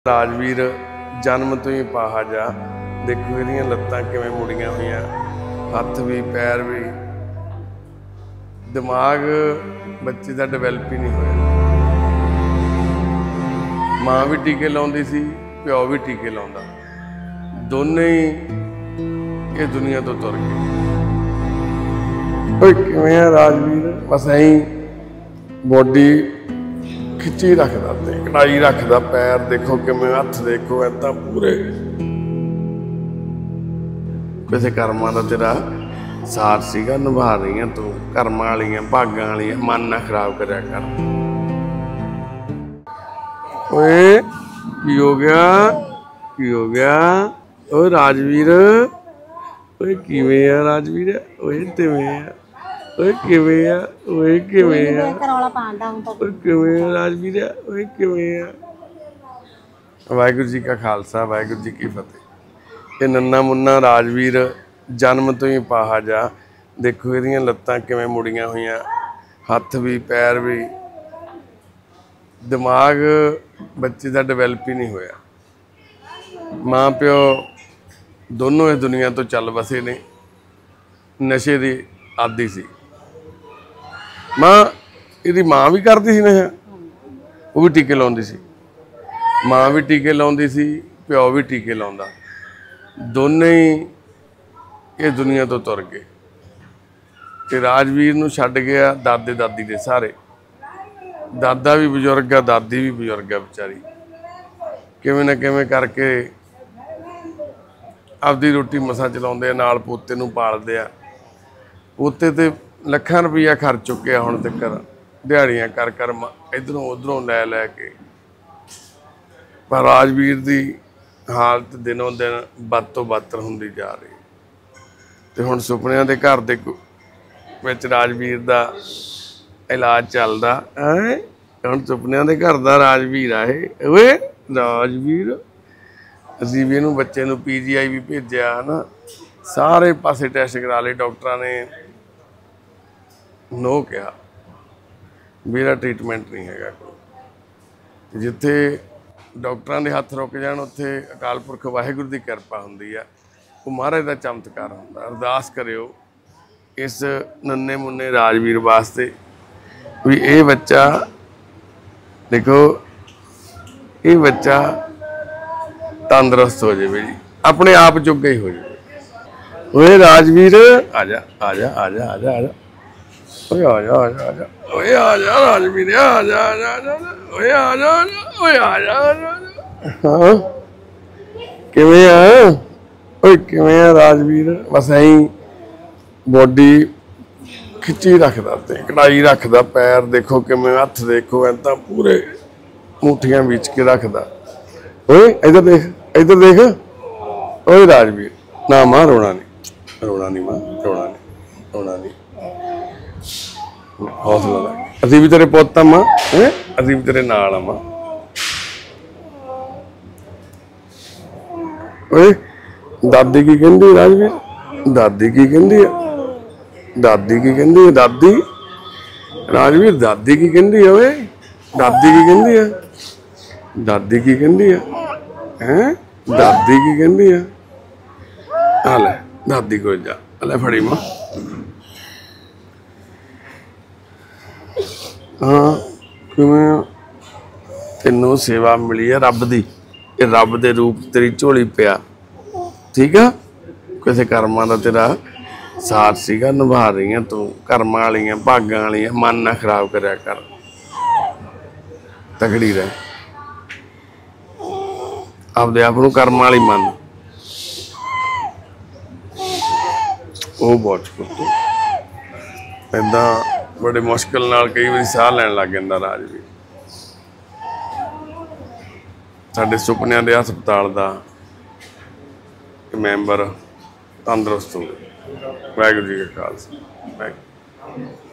राजवीर जन्म तो ही पाहा जा देखो इहदियां लत्तां किवें मुड़ियां होईयां, हत्थ भी पैर भी, दिमाग बच्चे का डिवेलप ही नहीं होया। माँ भी टीके लाउंदी सी, प्यो भी टीके लाउंदा, दोने ही ये दुनिया तो तुर गए। किवें आ राजवीर बस ऐ बॉडी खिची रखदा ते कढ़ाई रखदा, पैर देखो किवें, हत्थ देखो ऐदा पूरे किसे कर्मां दा तेरा साथ सीगा, निभा रही है तू कर्मां वालियां भागां वालियां, मन ना खराब करिया कर। ओए की हो गया, की हो गया? ओ राजवीर ओए किवें आ राजवीर, ओए तिवें आ, ओए किवें आ, ओए किवें आ, ओए किवें आ राजवीर, ओए किवें आ? वाहिगुरू जी का खालसा, वाहिगुरू जी की फतेह। ये नन्ना मुन्ना राजवीर जन्म तो ही पाहा जा देखो इहदियां लत्तां किवें मुड़ियां होईयां, हत्थ भी पैर भी, दिमाग बच्चे का डिवेलप ही नहीं होया। माँ प्यो दोनों इस दुनिया तो चल बसे ने, नशे की आदी सी माँ, इहदी माँ भी करती सी नशा, वो भी टीके लाउंदी सी, माँ भी टीके लाउंदी सी, प्यो भी टीके लाउंदा, दोने ही ये दुनिया तो तुर गए। ते राजवीर नूं छड्ड गया दादे दादी दे सारे, दादा भी बजुर्ग आ, दादी भी बजुर्ग आ, बेचारी किवें ना किवें करके आपदी रोटी मसां चलाउंदे आ, नाल पोते नूं पालदे आ। पोते ते ਲੱਖਾਂ रुपया खर्च चुके हुण तक, दिहाड़ियां कर कर इधरों उधरों लै लै के, पर राजवीर की हालत दिनों दिन बद तो बदतर होंदी जा रही। तो हुण सुपनियां दे घर दे विच राजवीर का इलाज चलदा है। हुण सुपनियां दे घर दा राजवीर आ ये। ओए राजवीर असीं भी इहनूं बच्चे नूं PGI भी भेजिया है ना, सारे पासे टैस्ट करा लए, डॉक्टरां ने नो कहा, मेरा ट्रीटमेंट नहीं है कोई। जिथे डॉक्टरां दे हत्थ रुक जाण उत्थे अकाल पुरख वाहिगुरू की किरपा हुंदी आ, वो महाराज का चमत्कार हुंदा। अरदास करियो इस नन्ने मुन्ने राजवीर वास्ते भी ये बच्चा देखो, ये बच्चा तंदुरुस्त हो जाए जी, अपने आप जोगा ही हो जाए। ओए राजवीर आजा आजा आजा आजा आजा, ओए आजा आजा आजा, ओए आजा राजवीर, आजा आजा आजा, ओए आजा आजा, ओए आजा आजा। हाँ किवें आ, ओए किवें आ राजवीर बस ऐ बॉडी खिची रखदा ते कढ़ाई रखदा, पैर देखो किवें, हत्थ देखो ऐदा पूरे मुठियां बीच के रखदा। ओए इधर देख, इधर देख, ओए राजवीर ना मां, रोना नहीं, रोना नहीं मां, रोना नहीं, रोना नहीं, हौसला ला, असीं भी तेरे पुत्त आ मां, असीं भी तेरे नाल आ मां। ओए दादी की कहंदी राजवीर, दादी की कहंदी है, दादी की कहंदी है, दादी राजवीर दादी की कहंदी है, ओए दादी की कहंदी है, दादी की कहंदी है, हैं दादी की कहंदी है। आ ले दादी को जा, ले फड़ी मां। हाँ किवें तेनों सेवा मिली है रब दी, ये रब दे रूप तेरी झोली पिया, ठीक है? किसे कर्मां दा तेरा साथ सीगा, निभा रही है तू कर्मां वालियां भागां वालियां, मन ना खराब करिया कर, तगड़ी रह, आपदे आप नूं कर्मां वाली मन। ਉਹ ਬਹੁਤ ਕੁੱਤੇ ਇੱਦਾਂ बड़े मुश्किल नाल कई बार साह लैन लग जाता राजवीर। साडे सुपनियां दे हस्पताल का मैंबर तंदुरुस्त हो गए। वाहिगुरू जी का खालसा।